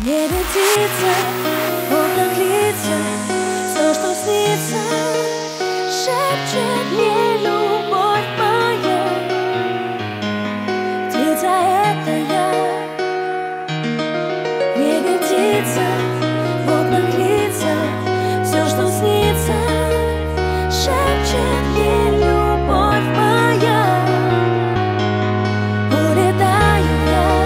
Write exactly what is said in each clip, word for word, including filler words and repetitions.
небе птица, в окнах лица, все, что снится, шепчет мне любовь моя. Птица — это я. В небе птица, в окнах лица, все, что снится, шепчет мне любовь моя. Улетаю я.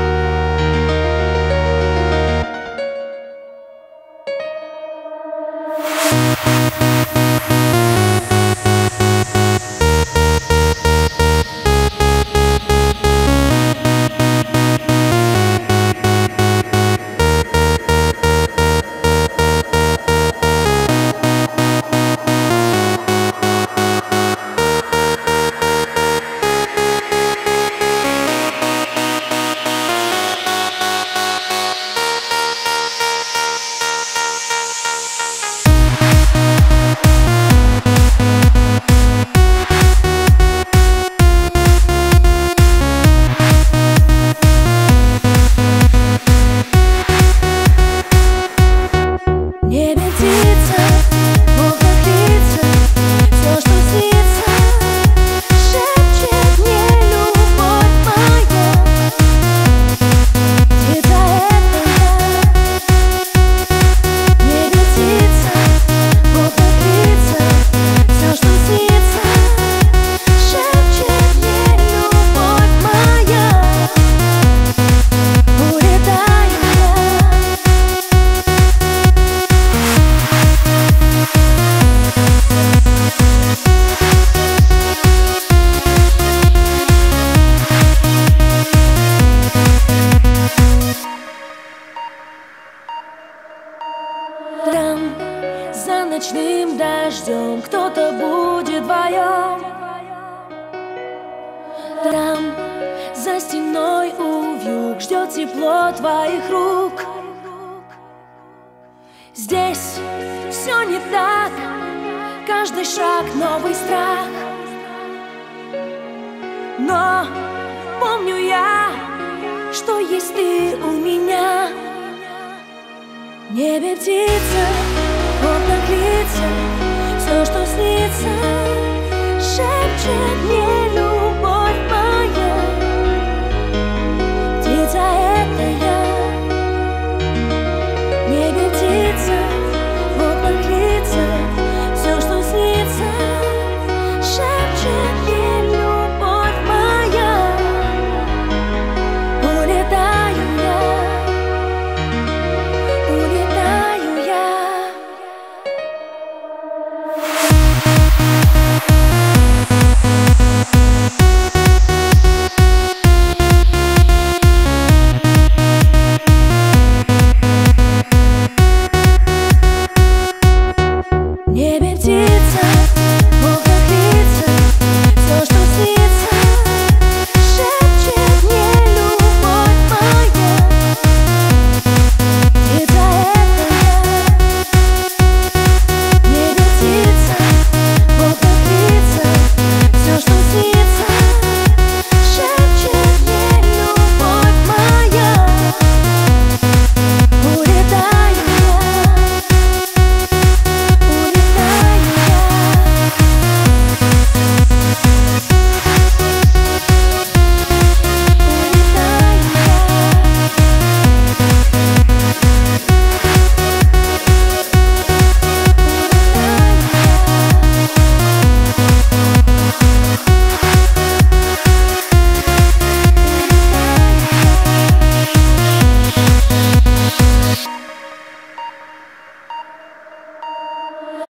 Там за ночным дождем кто-то будет вдвоем. Там за стеной увьюг ждет тепло твоих рук. Здесь все не так, каждый шаг новый страх. Но помню я, что есть ты у меня. В небе птица, в окнах лица, все, что снится, шепчет мне.